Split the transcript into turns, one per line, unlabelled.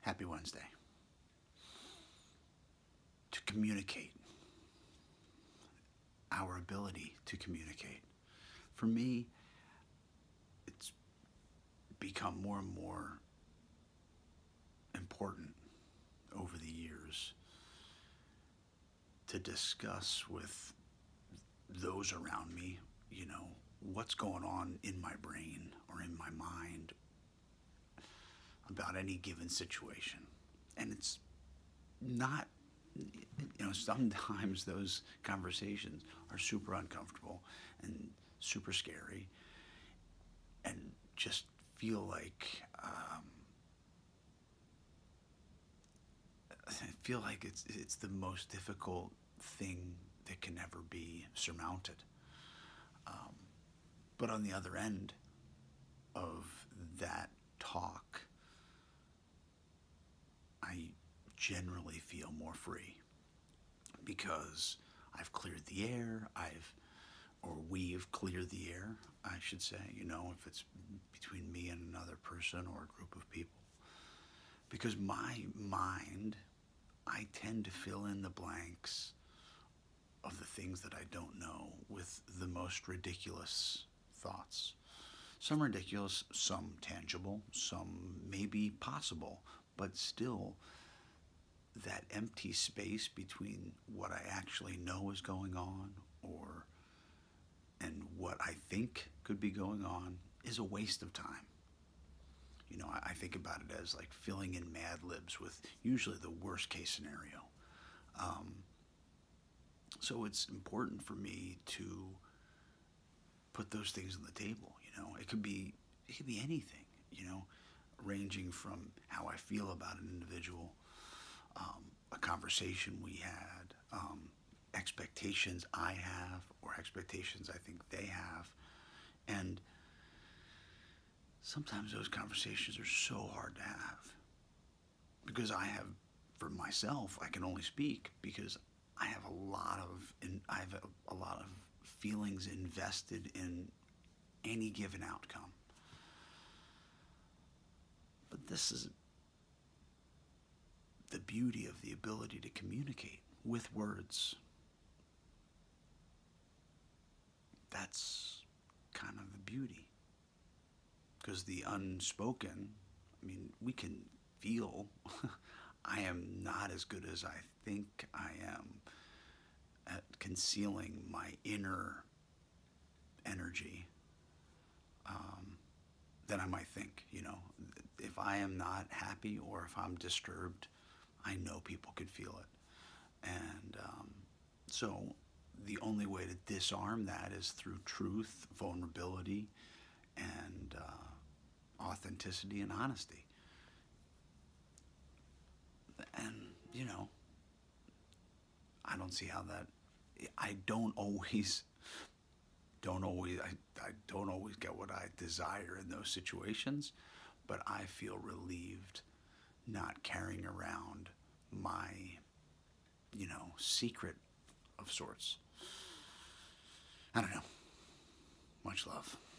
Happy Wednesday. To communicate, our ability to communicate. For me, it's become more and more important over the years to discuss with those around me, what's going on in my brain or in my mind about any given situation. And it's not, sometimes those conversations are super uncomfortable and super scary and just feel like, it's the most difficult thing that can ever be surmounted. But on the other end of that talk, I generally feel more free because I've cleared the air, we've cleared the air, I should say, if it's between me and another person or a group of people. Because my mind, I tend to fill in the blanks of the things that I don't know with the most ridiculous thoughts. Some ridiculous, some tangible, some maybe possible, but still that empty space between what I actually know is going on and what I think could be going on is a waste of time. I think about it as like filling in Mad Libs with usually the worst case scenario. So it's important for me to put those things on the table. It could be anything. Ranging from how I feel about an individual, a conversation we had, expectations I have or expectations I think they have, and sometimes those conversations are so hard to have because for myself, I can only speak because I have a lot of feelings invested in any given outcome. But this is the beauty of the ability to communicate with words. That's kind of the beauty. Because the unspoken, we can feel I am not as good as I think I am at concealing my inner energy than I might think. If I am not happy or if I'm disturbed, I know people could feel it. And so the only way to disarm that is through truth, vulnerability, and authenticity and honesty. And, I don't see how that, I don't always get what I desire in those situations, but I feel relieved not carrying around my, secret of sorts. I don't know. Much love.